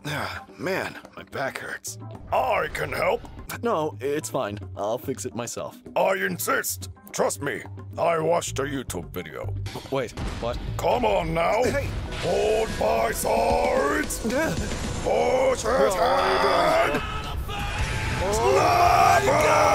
Man, my back hurts. I can help. No, it's fine. I'll fix it myself. I insist. Trust me. I watched a YouTube video. Wait, what? Come on now. Hey. Hold my sides. Push his head. Slap him!